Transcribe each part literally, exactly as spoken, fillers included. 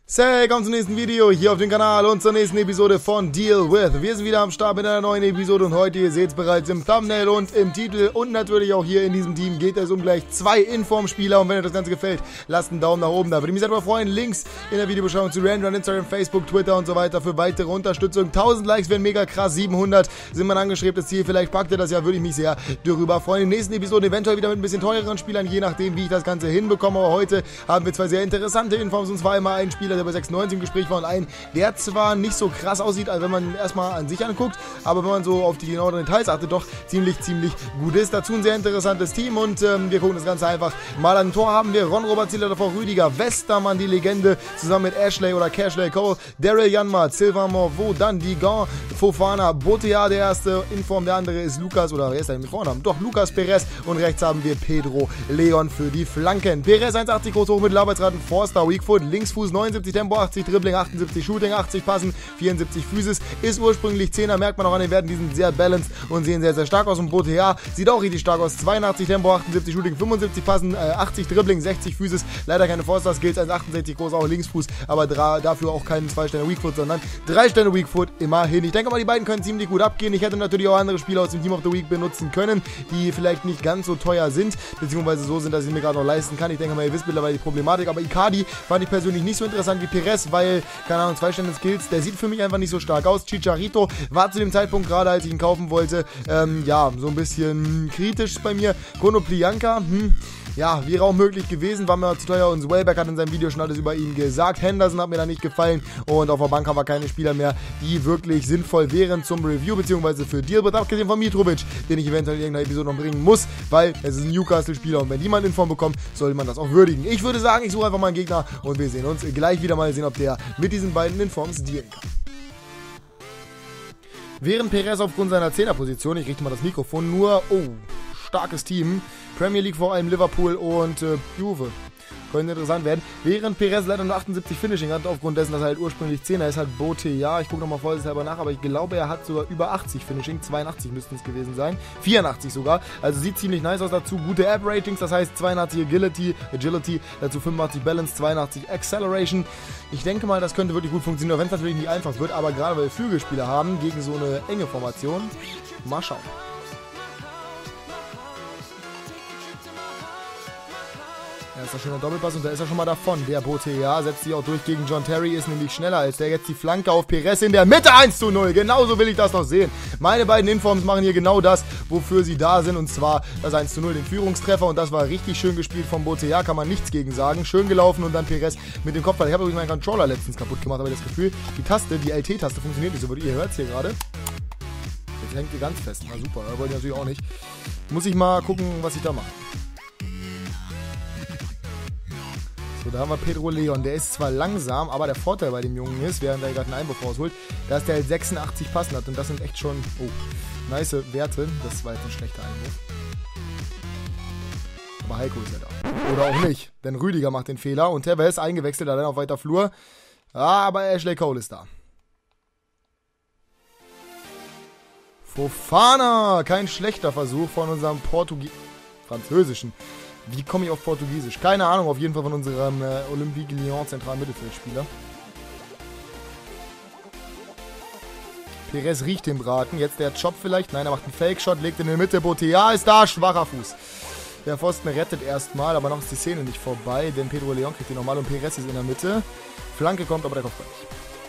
Hey, kommt zum nächsten Video hier auf dem Kanal und zur nächsten Episode von Deal With. Wir sind wieder am Start mit einer neuen Episode und heute, ihr seht es bereits im Thumbnail und im Titel und natürlich auch hier in diesem Team geht es um gleich zwei Inform-Spieler und wenn euch das Ganze gefällt, lasst einen Daumen nach oben da. Würde ich mich sehr darüber freuen. Links in der Videobeschreibung zu Random, Instagram, Facebook, Twitter und so weiter für weitere Unterstützung. tausend Likes wären mega krass, siebenhundert sind mein angestrebtes Ziel. Vielleicht packt ihr das ja, würde ich mich sehr darüber freuen. In den nächsten Episoden eventuell wieder mit ein bisschen teureren Spielern, je nachdem wie ich das Ganze hinbekomme. Aber heute haben wir zwei sehr interessante Informs und zwar einmal einen Spieler, der bei sechsundneunzig im Gespräch war und einen, der zwar nicht so krass aussieht, als wenn man erstmal an sich anguckt, aber wenn man so auf die genaueren Details achtet, doch ziemlich, ziemlich gut ist. Dazu ein sehr interessantes Team und ähm, wir gucken das Ganze einfach mal an. Tor haben wir Ron Robert Zieler, davor Rüdiger Westermann, die Legende, zusammen mit Ashley oder Cashley Cole, Daryl Janmaat, Sylvain Morveau, dann Digan, Fofana, Botea, der erste Inform, der andere ist Lukas, oder wer ist der mit Vornamen? Doch, Lucas Perez und rechts haben wir Pedro Leon für die Flanken. Perez eins achtzig groß hoch mit Arbeitsraten, Forster, Weakfoot, Linksfuß neunundsiebzig, Tempo achtzig, Dribbling achtundsiebzig, Shooting achtzig, Passen vierundsiebzig, Physis, ist ursprünglich Zehner, merkt man auch an den Werten, die sind sehr balanced und sehen sehr, sehr stark aus. Und Botea sieht auch richtig stark aus, zweiundachtzig, Tempo achtundsiebzig, Shooting fünfundsiebzig, Passen, äh, achtzig, Dribbling, sechzig, Physis, leider keine Forster Skills, eins achtundsechzig groß, auch Linksfuß, aber dafür auch keinen zwei Sterne Weakfoot, sondern drei Sterne Weakfoot immerhin. Ich denke mal, die beiden können ziemlich gut abgehen. Ich hätte natürlich auch andere Spieler aus dem Team of the Week benutzen können, die vielleicht nicht ganz so teuer sind, beziehungsweise so sind, dass ich mir gerade noch leisten kann. Ich denke mal, ihr wisst mittlerweile die Problematik, aber Icardi fand ich persönlich nicht so interessant wie Perez, weil, keine Ahnung, zwei Sterne Skills, der sieht für mich einfach nicht so stark aus. Chicharito war zu dem Zeitpunkt, gerade als ich ihn kaufen wollte, ähm, ja, so ein bisschen kritisch bei mir. Konoplyanka, hm, ja, wäre auch möglich gewesen, war mir zu teuer und Wellback hat in seinem Video schon alles über ihn gesagt. Henderson hat mir da nicht gefallen und auf der Bank haben wir keine Spieler mehr, die wirklich sinnvoll wären zum Review, beziehungsweise für Dealbit, abgesehen von Mitrovic, den ich eventuell in irgendeiner Episode noch bringen muss, weil es ist ein Newcastle-Spieler und wenn die mal in Form bekommt, sollte man das auch würdigen. Ich würde sagen, ich suche einfach mal einen Gegner und wir sehen uns gleich wieder mal sehen, ob der mit diesen beiden Informs dealen kann. Während Perez aufgrund seiner Zehnerposition, ich richte mal das Mikrofon, nur, oh, starkes Team, Premier League vor allem Liverpool und äh, Juve, könnte interessant werden. Während Perez leider nur achtundsiebzig Finishing hat, aufgrund dessen, dass er halt ursprünglich Zehner ist, halt Botea, ich gucke nochmal vorsichtshalber nach, aber ich glaube, er hat sogar über achtzig Finishing, zweiundachtzig müssten es gewesen sein, vierundachtzig sogar, also sieht ziemlich nice aus, dazu gute App-Ratings, das heißt zweiundachtzig Agility, Agility, dazu fünfundachtzig Balance, zweiundachtzig Acceleration. Ich denke mal, das könnte wirklich gut funktionieren, wenn es natürlich nicht einfach wird, aber gerade weil wir Flügelspieler haben, gegen so eine enge Formation, mal schauen. Da ist ein schöner Doppelpass und da ist er schon mal davon. Der Botea setzt sich auch durch gegen John Terry, ist nämlich schneller als der. Jetzt die Flanke auf Perez in der Mitte, eins zu null. Genauso will ich das noch sehen. Meine beiden Informs machen hier genau das, wofür sie da sind. Und zwar das eins zu null, den Führungstreffer. Und das war richtig schön gespielt vom Botea, kann man nichts gegen sagen. Schön gelaufen und dann Perez mit dem Kopfball. Ich habe übrigens meinen Controller letztens kaputt gemacht, aber das Gefühl, die Taste, die L T-Taste funktioniert nicht so. Ihr hört es hier gerade. Jetzt hängt ihr ganz fest. Na super, das wollte ich natürlich auch nicht. Muss ich mal gucken, was ich da mache. So, da haben wir Pedro Leon. Der ist zwar langsam, aber der Vorteil bei dem Jungen ist, während er gerade einen Einwurf rausholt, dass der halt sechsundachtzig passen hat. Und das sind echt schon, oh, nice Werte. Das war jetzt ein schlechter Einwurf. Aber Heiko ist ja da. Oder auch nicht, denn Rüdiger macht den Fehler und Tevez eingewechselt, dann auf weiter Flur. Aber Ashley Cole ist da. Fofana, kein schlechter Versuch von unserem Portugie... französischen. Wie komme ich auf Portugiesisch? Keine Ahnung, auf jeden Fall von unserem äh, Olympique Lyon zentralen Mittelfeldspieler. Perez riecht den Braten. Jetzt der Chop vielleicht. Nein, er macht einen Fake-Shot, legt in die Mitte. Botea ist da, schwacher Fuß. Der Pfosten rettet erstmal, aber noch ist die Szene nicht vorbei, denn Pedro Leon kriegt den nochmal und Perez ist in der Mitte. Flanke kommt, aber der Kopfball nicht.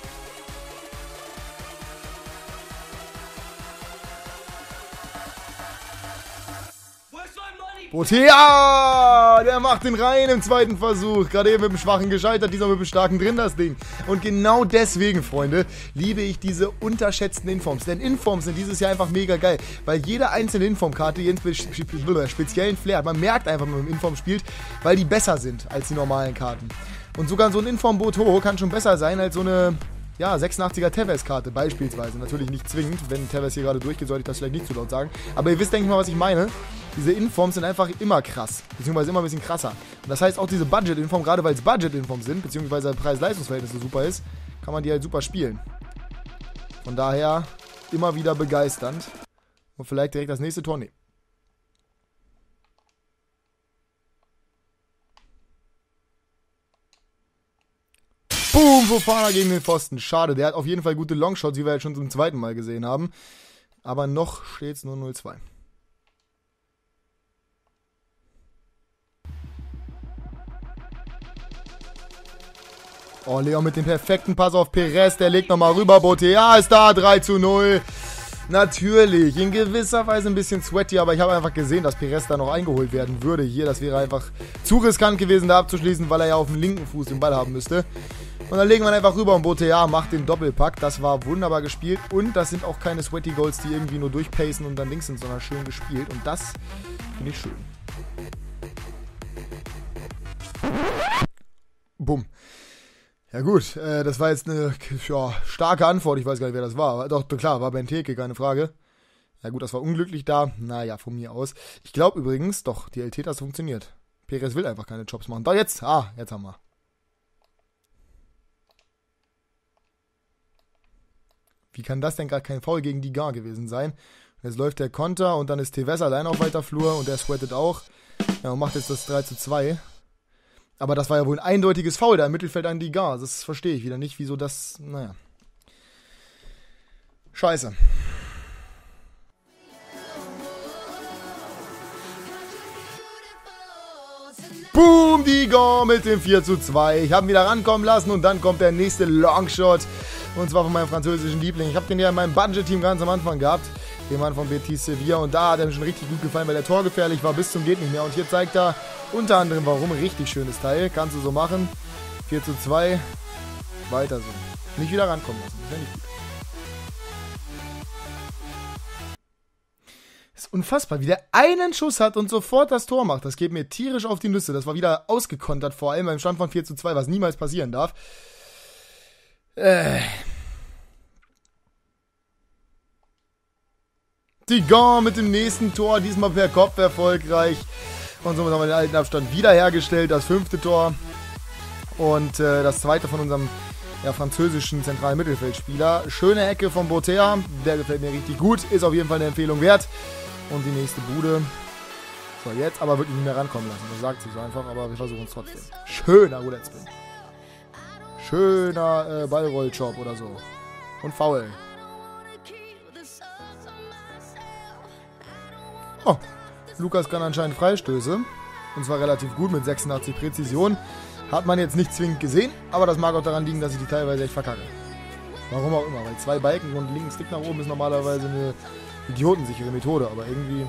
Botea, der macht den rein im zweiten Versuch. Gerade eben mit dem Schwachen gescheitert, dieser mit dem Starken drin, das Ding. Und genau deswegen, Freunde, liebe ich diese unterschätzten Informs. Denn Informs sind dieses Jahr einfach mega geil. Weil jede einzelne Informkarte ihren speziellen Flair hat. Man merkt einfach, wenn man mit dem Inform spielt, weil die besser sind als die normalen Karten. Und sogar so ein Inform-Boto kann schon besser sein als so eine... Ja, sechsundachtziger Tevez-Karte beispielsweise. Natürlich nicht zwingend. Wenn Tevez hier gerade durchgeht, sollte ich das vielleicht nicht zu laut sagen. Aber ihr wisst, denke ich mal, was ich meine. Diese Informs sind einfach immer krass. Beziehungsweise immer ein bisschen krasser. Und das heißt, auch diese Budget-Inform, gerade weil es Budget-Informs sind, beziehungsweise Preis-Leistungs-Verhältnis so super ist, kann man die halt super spielen. Von daher immer wieder begeisternd. Und vielleicht direkt das nächste Tor nehmen. Boom, Fofana gegen den Pfosten. Schade, der hat auf jeden Fall gute Longshots, wie wir jetzt schon zum zweiten Mal gesehen haben. Aber noch steht es nur null zwei. Oh, Leon mit dem perfekten Pass auf Perez. Der legt nochmal rüber. Botea ist da. drei zu null. Natürlich. In gewisser Weise ein bisschen sweaty. Aber ich habe einfach gesehen, dass Perez da noch eingeholt werden würde. Hier, das wäre einfach zu riskant gewesen, da abzuschließen, weil er ja auf dem linken Fuß den Ball haben müsste. Und dann legen wir ihn einfach rüber und Botea macht den Doppelpack. Das war wunderbar gespielt. Und das sind auch keine sweaty Goals, die irgendwie nur durchpacen und dann links sind, sondern schön gespielt. Und das finde ich schön. Bumm. Ja gut, äh, das war jetzt eine ja, starke Antwort. Ich weiß gar nicht, wer das war. Doch, klar, war Benteke, keine Frage. Ja gut, das war unglücklich da. Naja, von mir aus. Ich glaube übrigens, doch, die L T-Taste funktioniert. Perez will einfach keine Jobs machen. Doch, jetzt. Ah, jetzt haben wir. Wie kann das denn gerade kein Foul gegen Digar gewesen sein? Und jetzt läuft der Konter und dann ist Tevez allein auf weiter Flur und der sweatet auch. Ja, und macht jetzt das drei zu zwei. Aber das war ja wohl ein eindeutiges Foul da im Mittelfeld an Digar. Das verstehe ich wieder nicht, wieso das, naja. Scheiße. Boom, Digar mit dem vier zu zwei. Ich habe ihn wieder rankommen lassen und dann kommt der nächste Longshot. Und zwar von meinem französischen Liebling. Ich habe den ja in meinem Budget-Team ganz am Anfang gehabt. Den Mann von Betis Sevilla. Und da hat er mir schon richtig gut gefallen, weil der Tor gefährlich war bis zum geht nicht mehr. Und hier zeigt er unter anderem warum. Richtig schönes Teil. Kannst du so machen. vier zu zwei. Weiter so. Nicht wieder rankommen lassen. Das wäre nicht gut. Das ist unfassbar, wie der einen Schuss hat und sofort das Tor macht. Das geht mir tierisch auf die Nüsse. Das war wieder ausgekontert, vor allem beim Stand von vier zu zwei, was niemals passieren darf. Äh. Digar mit dem nächsten Tor, diesmal per Kopf erfolgreich. Und somit haben wir den alten Abstand wiederhergestellt, das fünfte Tor. Und äh, das zweite von unserem ja, französischen zentralen Mittelfeldspieler. Schöne Ecke von Botea, der gefällt mir richtig gut, ist auf jeden Fall eine Empfehlung wert. Und die nächste Bude. So, jetzt aber wirklich nicht mehr rankommen lassen, das sagt sie so einfach, aber wir versuchen es trotzdem. Schöner Roulette-Spin. Schöner äh, Ballrolljob oder so. Und Foul. Oh, Lukas kann anscheinend Freistöße. Und zwar relativ gut mit sechsundachtzig Präzision. Hat man jetzt nicht zwingend gesehen, aber das mag auch daran liegen, dass ich die teilweise echt verkacke. Warum auch immer, weil zwei Balken und linken Stick nach oben ist normalerweise eine idiotensichere Methode, aber irgendwie...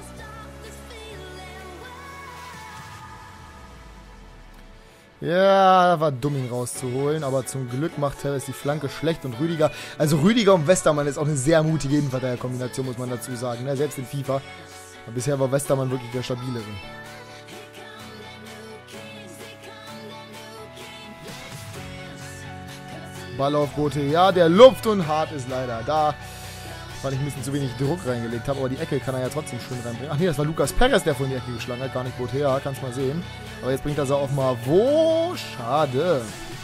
Ja, war dumm, ihn rauszuholen, aber zum Glück macht Tevez die Flanke schlecht und Rüdiger... Also Rüdiger und Westermann ist auch eine sehr mutige Innenverteidiger-Kombination, muss man dazu sagen, ne? Selbst in FIFA. Aber bisher war Westermann wirklich der stabilere. Ball auf Botea, der lupft und hart ist leider da, weil ich ein bisschen zu wenig Druck reingelegt habe, aber die Ecke kann er ja trotzdem schön reinbringen. Ach nee, das war Lucas Perez, der von die Ecke geschlagen hat, gar nicht Botea, kannst mal sehen. Aber jetzt bringt er sie auch mal wo? Schade.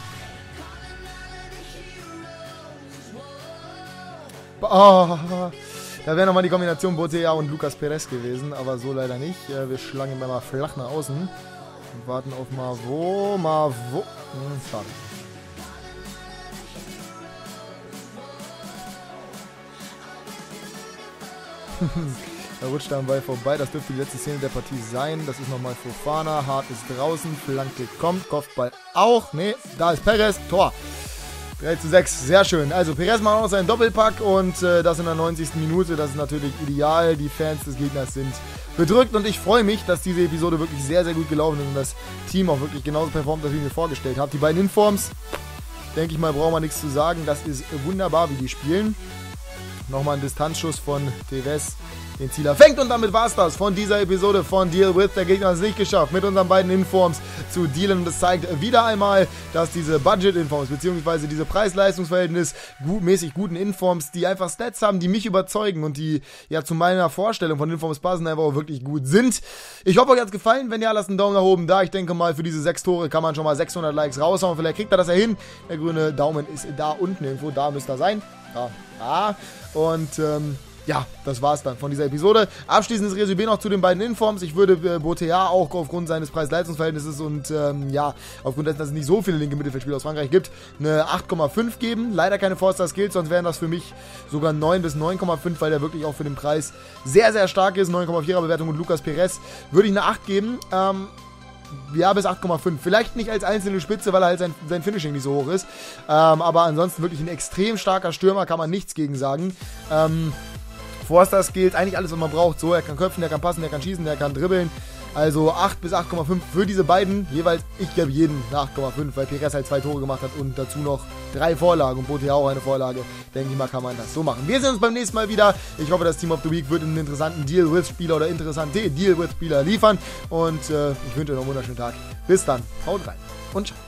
Oh, da wäre nochmal die Kombination Botea und Lucas Perez gewesen, aber so leider nicht. Wir schlagen ihn mal flach nach außen und warten auf Mavo, Mavo. Hm, schade. Da rutscht er am Ball vorbei. Das dürfte die letzte Szene der Partie sein. Das ist nochmal Fofana. Hart ist draußen. Flanke kommt. Kopfball auch. Ne, da ist Perez. Tor. drei zu sechs. Sehr schön. Also Perez macht auch seinen Doppelpack und äh, das in der neunzigsten Minute. Das ist natürlich ideal. Die Fans des Gegners sind bedrückt und ich freue mich, dass diese Episode wirklich sehr, sehr gut gelaufen ist und das Team auch wirklich genauso performt, wie ich mir vorgestellt habe. Die beiden Informs, denke ich mal, brauchen wir nichts zu sagen. Das ist wunderbar, wie die spielen. Nochmal ein Distanzschuss von Tevez, den Zieler fängt und damit war es das von dieser Episode von Deal With. Der Gegner hat es nicht geschafft, mit unseren beiden Informs zu dealen und das zeigt wieder einmal, dass diese Budget-Informs bzw. diese Preis-Leistungs-Verhältnis gut, mäßig guten Informs, die einfach Stats haben, die mich überzeugen und die ja zu meiner Vorstellung von Informs passen, einfach auch wirklich gut sind. Ich hoffe, euch hat es gefallen. Wenn ja, lasst einen Daumen nach oben da. Ich denke mal, für diese sechs Tore kann man schon mal sechshundert Likes raushauen. Vielleicht kriegt er das ja hin. Der grüne Daumen ist da unten irgendwo, da müsste er sein. Ja, ah. Und ähm, ja, das war's dann von dieser Episode. Abschließendes Resümee noch zu den beiden Informs. Ich würde äh, Botea auch aufgrund seines Preis-Leistungs-Verhältnisses und ähm, ja, aufgrund dessen, dass es nicht so viele linke Mittelfeldspieler aus Frankreich gibt, eine acht Komma fünf geben. Leider keine Four-Star-Skills, sonst wären das für mich sogar neun bis neun Komma fünf, weil der wirklich auch für den Preis sehr, sehr stark ist. neun Komma vierer Bewertung und Lucas Perez würde ich eine acht geben. Ähm, ja, bis acht Komma fünf. Vielleicht nicht als einzelne Spitze, weil er halt sein, sein Finishing nicht so hoch ist. Ähm, aber ansonsten wirklich ein extrem starker Stürmer, kann man nichts gegen sagen. Ähm, Four-Star-Skills, eigentlich alles, was man braucht. So, er kann köpfen, der kann passen, der kann schießen, der kann dribbeln. Also acht bis acht Komma fünf für diese beiden. Jeweils, ich gebe jedem eine acht Komma fünf, weil Perez halt zwei Tore gemacht hat und dazu noch drei Vorlagen und Botea auch eine Vorlage. Denke ich mal, kann man das so machen. Wir sehen uns beim nächsten Mal wieder. Ich hoffe, das Team of the Week wird einen interessanten Deal-with-Spieler oder interessante Deal-with-Spieler liefern. Und äh, ich wünsche euch noch einen wunderschönen Tag. Bis dann. Haut rein und ciao.